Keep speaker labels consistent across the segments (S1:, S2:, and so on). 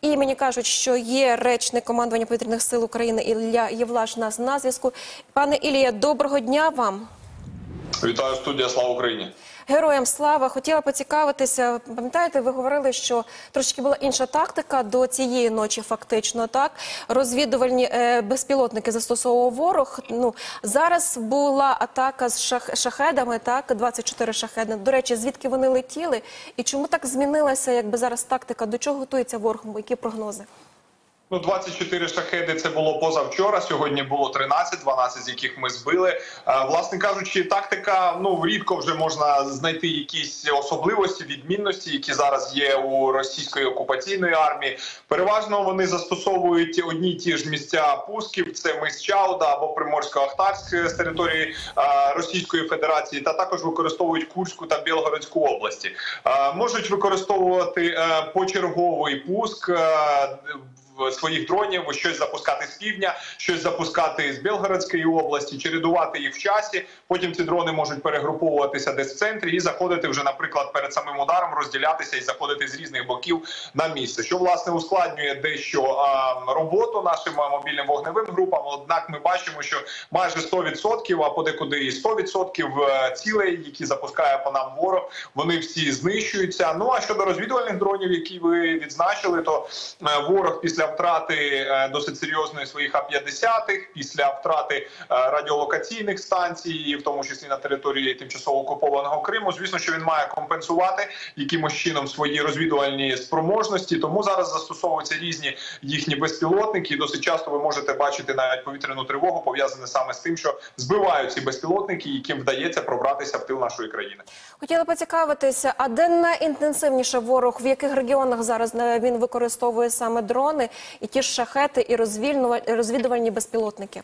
S1: І мені кажуть, що є речник командування повітряних сил України Ілля Євлаш у нас на зв'язку. Пане Ілія, доброго дня вам.
S2: Вітаю, студія, слава Україні.
S1: Героям слава. Хотіла поцікавитися, пам'ятаєте, ви говорили, що трошки була інша тактика до цієї ночі фактично, так? Розвідувальні безпілотники застосовував ворог. Ну, зараз була атака з шахедами, так? 24 шахеди. До речі, звідки вони летіли? І чому так змінилася, якби зараз тактика? До чого готується ворог? Які прогнози?
S2: 24 шахеди – це було позавчора, сьогодні було 13, 12 з яких ми збили. Власне кажучи, тактика, рідко вже можна знайти якісь особливості, відмінності, які зараз є у російської окупаційної армії. Переважно вони застосовують одні й ті ж місця пусків, це мис Чауда або Приморсько-Ахтарськ з території Російської Федерації, та також використовують Курську та Білгородську області. Можуть використовувати почерговий пуск своїх дронів, щось запускати з півдня, щось запускати з Білгородської області, чередувати їх в часі. Потім ці дрони можуть перегруповуватися десь в центрі і заходити вже, наприклад, перед самим ударом, розділятися і заходити з різних боків на місце. Що, власне, ускладнює дещо роботу нашим мобільним вогневим групам. Однак ми бачимо, що майже 100%, а подекуди і 100% цілей, які запускає по нам ворог, вони всі знищуються. Ну, а щодо розвідувальних дронів, які ви відзначили, то ворог після втрати досить серйозної своїх А-50, після втрати радіолокаційних станцій, в тому числі на території тимчасово окупованого Криму, звісно, що він має компенсувати якимось чином свої розвідувальні спроможності, тому зараз застосовуються різні їхні безпілотники, і досить часто ви можете бачити навіть повітряну тривогу, пов'язану саме з тим, що збивають ці безпілотники, яким вдається пробратися в тил нашої країни.
S1: Хотіла поцікавитися, а де найінтенсивніше ворог, в яких регіонах зараз він використовує саме дрони, і ті ж шахети, і розвідувальні безпілотники?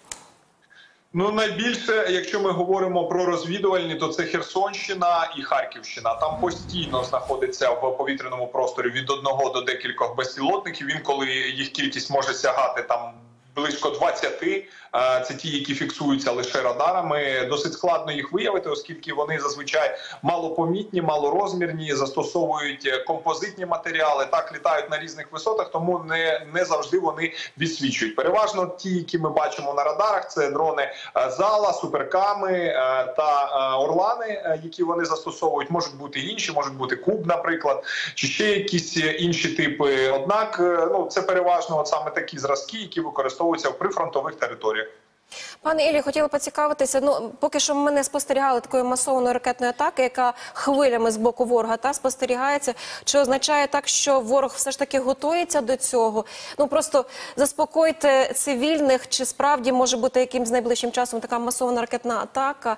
S2: Найбільше, якщо ми говоримо про розвідувальні, то це Херсонщина і Харківщина. Там постійно знаходиться в повітряному просторі від одного до декількох безпілотників. Інколи їх кількість може сягати там близько 20. Це ті, які фіксуються лише радарами. Досить складно їх виявити, оскільки вони зазвичай малопомітні, малорозмірні, застосовують композитні матеріали, так літають на різних висотах, тому не завжди вони відсвічують. Переважно ті, які ми бачимо на радарах, це дрони Зала, Суперками та Орлани, які вони застосовують. Можуть бути інші, можуть бути Куб, наприклад, чи ще якісь інші типи. Однак, це переважно саме такі зразки, які використовуються в прифронтових територіях.
S1: Пане Іллі, хотіла поцікавитися, поки що ми не спостерігали такої масованої ракетної атаки, яка хвилями з боку ворога спостерігається. Чи означає так, що ворог все ж таки готується до цього? Просто заспокойте цивільних, чи справді може бути якимсь найближчим часом така масована ракетна атака,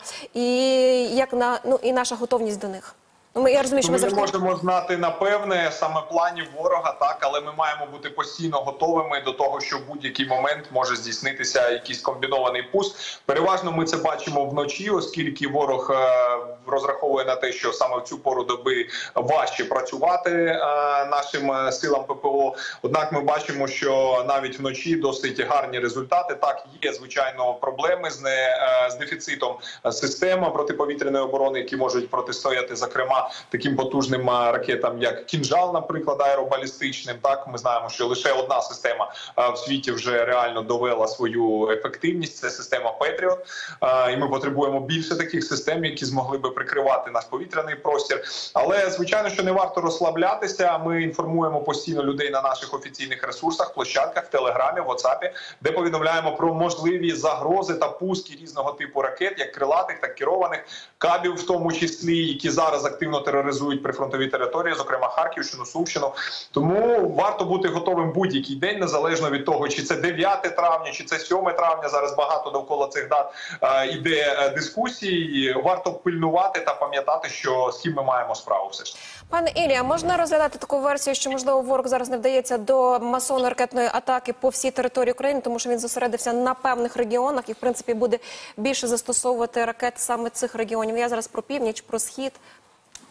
S1: і наша готовність до них?
S2: Ми не можемо знати напевне саме планів ворога, так, але ми маємо бути постійно готовими до того, що в будь-який момент може здійснитися якийсь комбінований пуск. Переважно ми це бачимо вночі, оскільки ворог розраховує на те, що саме в цю пору доби важче працювати нашим силам ППО. Однак ми бачимо, що навіть вночі досить гарні результати. Так, є, звичайно, проблеми з дефіцитом систем протиповітряної оборони, які можуть протистояти, зокрема, таким потужним ракетам, як «Кінжал», наприклад, аеробалістичним. Так, ми знаємо, що лише одна система в світі вже реально довела свою ефективність – це система «Петріот». І ми потребуємо більше таких систем, які змогли би прикривати наш повітряний простір. Але, звичайно, що не варто розслаблятися. Ми інформуємо постійно людей на наших офіційних ресурсах, площадках, в Телеграмі, в WhatsApp, де повідомляємо про можливі загрози та пуски різного типу ракет, як крилатих, так і керованих, кабів в тому числі, які зараз активно тероризують прифронтові території, зокрема Харківщину, Сумщину. Тому варто бути готовим будь-який день, незалежно від того, чи це 9 травня, чи це 7 травня. Зараз багато довкола цих дат іде дискусій. Варто пильнувати та пам'ятати, що з ким ми маємо справу все ж.
S1: Пане Іллі, можна розглядати таку версію, що, можливо, ворог зараз не вдається до масової ракетної атаки по всій території України, тому що він зосередився на певних регіонах і, в принципі, буде більше застосовувати ракет саме цих регіонів. Я зараз про північ, про схід.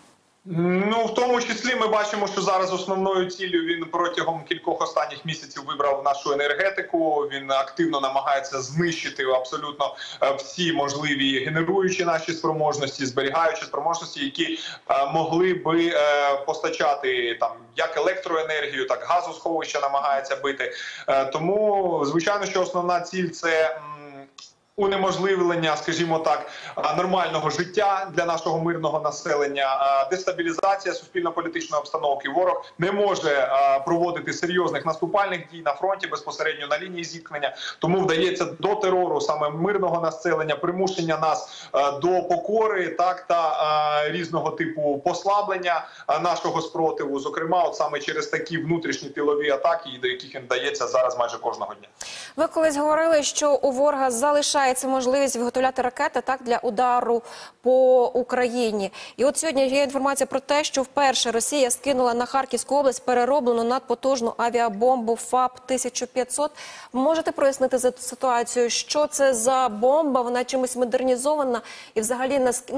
S2: Ну, в тому числі ми бачимо, що зараз основною ціллю він протягом кількох останніх місяців вибрав нашу енергетику. Він активно намагається знищити абсолютно всі можливі генеруючі наші спроможності, зберігаючі спроможності, які могли би постачати там як електроенергію, так і газосховища намагається бити. Тому, звичайно, що основна ціль – це унеможливлення, скажімо так, нормального життя для нашого мирного населення, дестабілізація суспільно-політичної обстановки. Ворог не може проводити серйозних наступальних дій на фронті безпосередньо на лінії зіткнення, тому вдається до терору саме мирного населення, примушення нас до покори, так, та різного типу послаблення нашого спротиву, зокрема, от саме через такі внутрішні тилові атаки, до яких він вдається зараз майже кожного дня.
S1: Ви колись говорили, що у ворога залишається можливість виготовляти ракети так для удару по Україні. І от сьогодні є інформація про те, що вперше Росія скинула на Харківську область перероблену надпотужну авіабомбу ФАП-1500. Можете прояснити ситуацію, що це за бомба, вона чимось модернізована і взагалі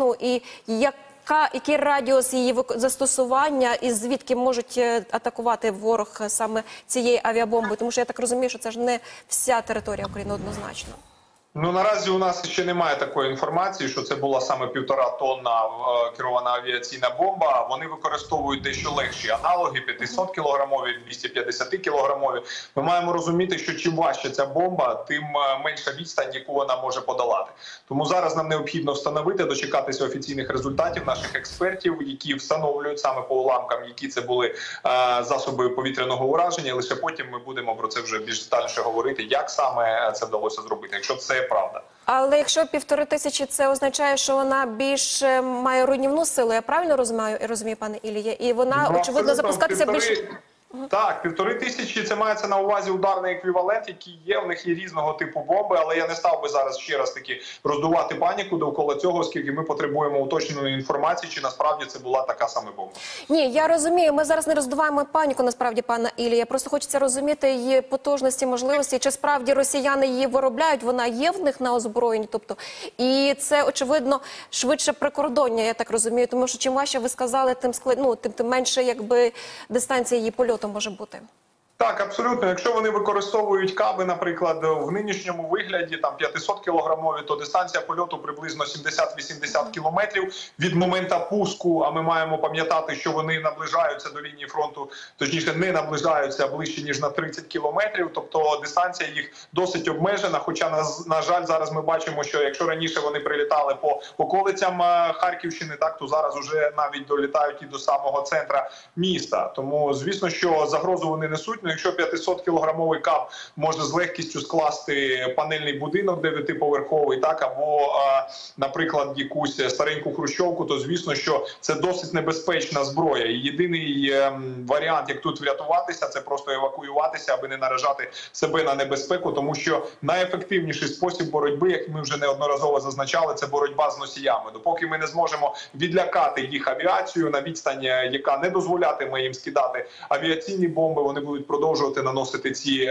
S1: який радіус її застосування і звідки можуть атакувати ворог саме цієї авіабомби? Тому що я так розумію, що це ж не вся територія України однозначно.
S2: Ну, наразі у нас ще немає такої інформації, що це була саме 1,5 тонна керована авіаційна бомба. Вони використовують дещо легші аналоги, 500 кілограмові, 250 кілограмові. Ми маємо розуміти, що чим важча ця бомба, тим менша відстань, яку вона може подолати. Тому зараз нам необхідно встановити, дочекатися офіційних результатів наших експертів, які встановлюють саме по уламкам, які це були засоби повітряного ураження. І лише потім ми будемо про це вже більш детальніше говорити, як саме це вдалося зробити, якщо це правда.
S1: Але якщо 1500, це означає, що вона більш має руйнівну силу, я правильно розумію, пане Ілія? І вона, очевидно, запускатися більш...
S2: Так, 1500 – це мається на увазі ударний еквівалент, який є. В них є різного типу бомби, але я не став би зараз ще раз таки роздувати паніку довкола цього, оскільки ми потребуємо уточненої інформації, чи насправді це була така саме бомба.
S1: Ні, я розумію, ми зараз не роздуваємо паніку, насправді, пана Ілія. Просто хочеться розуміти її потужності, можливості, чи справді росіяни її виробляють, вона є в них на озброєнні, тобто. І це, очевидно, швидше прикордоння, я так розумію, тому що чим важче ви сказали, тим менше, якби, дистанція її польоту може бути.
S2: Так, абсолютно. Якщо вони використовують каби, наприклад, в нинішньому вигляді, там 500 кілограмові, то дистанція польоту приблизно 70-80 кілометрів від моменту пуску, а ми маємо пам'ятати, що вони наближаються до лінії фронту, точніше не наближаються ближче, ніж на 30 кілометрів, тобто дистанція їх досить обмежена, хоча, на жаль, зараз ми бачимо, що якщо раніше вони прилітали по околицям Харківщини, так, то зараз вже навіть долітають і до самого центра міста. Тому, звісно, що загрозу вони несуть. Якщо 500-кілограмовий каб може з легкістю скласти панельний будинок 9-поверховий, так, або, наприклад, якусь стареньку хрущовку, то звісно, що це досить небезпечна зброя. І єдиний варіант, як тут врятуватися, це просто евакуюватися, аби не наражати себе на небезпеку, тому що найефективніший спосіб боротьби, як ми вже неодноразово зазначали, це боротьба з носіями. Допоки ми не зможемо відлякати їх авіацію на відстань, яка не дозволятиме їм скидати авіаційні бомби, вони будуть продовжувати наносити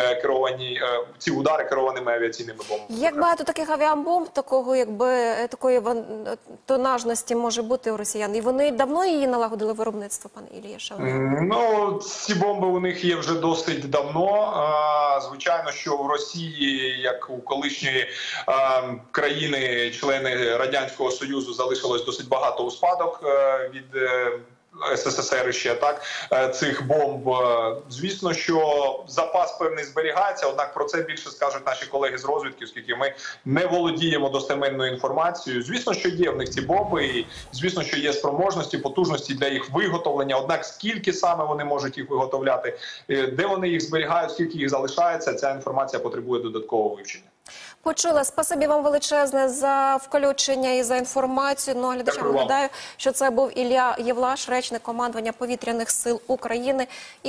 S2: ці удари керованими авіаційними бомбами.
S1: Як багато таких авіабомб, такої тонажності може бути у росіян? І вони давно її налагодили виробництво, пане Ілія?
S2: Ну, ці бомби у них є вже досить давно. Звичайно, що в Росії, як у колишньої країни, члени Радянського Союзу, залишилось досить багато у спадок від СССР ще, так, цих бомб. Звісно, що запас певний зберігається, однак про це більше скажуть наші колеги з розвідки, оскільки ми не володіємо достеменною інформацією. Звісно, що є в них ці бомби, і звісно, що є спроможності, потужності для їх виготовлення, однак скільки саме вони можуть їх виготовляти, де вони їх зберігають, скільки їх залишається, ця інформація потребує додаткового вивчення.
S1: Почула. Спасибі вам величезне за включення і за інформацію. Ну, глядачам нагадаю, що це був Ілля Євлаш, речник командування Повітряних сил України.